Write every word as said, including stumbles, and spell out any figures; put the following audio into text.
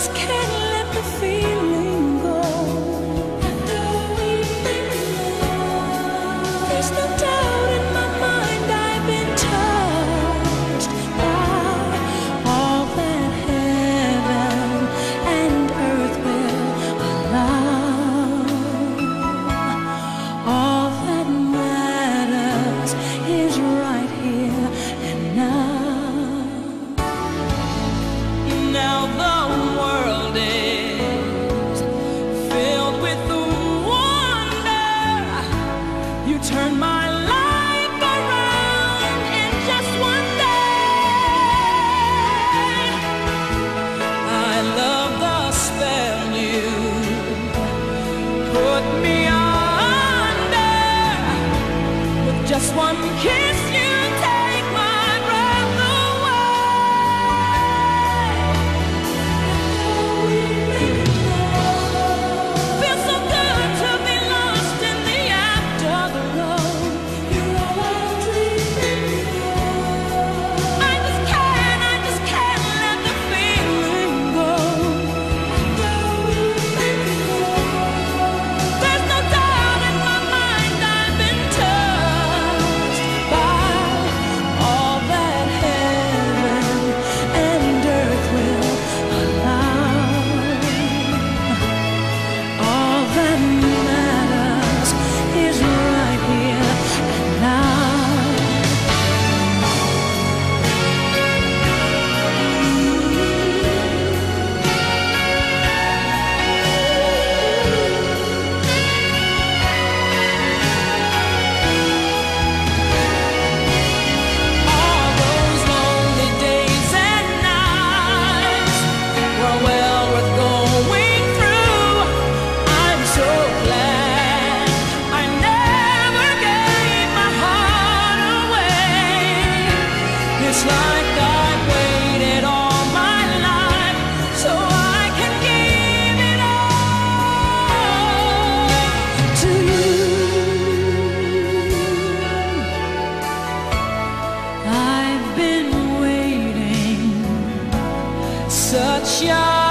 just can't let the feeling go. There's no doubt in my mind I've been touched by all that heaven and earth will allow. All that matters is right here and now. Now the world is filled with wonder. You turn my life around in just one day. I love the spell you put me under. With just one kiss you take my breath away. Feels so good to be lost in the afterglow. You're all I'm dreaming of. I just can't, I just can't let the feeling go. There's no doubt in my mind I've been touched by all that heaven and earth will allow. All that matters is right here and now. All those lonely days and nights were well worth going through. I'm so glad I never gave my heart away. It's like I've waited all my life so I can give it all to you. I've been waiting such a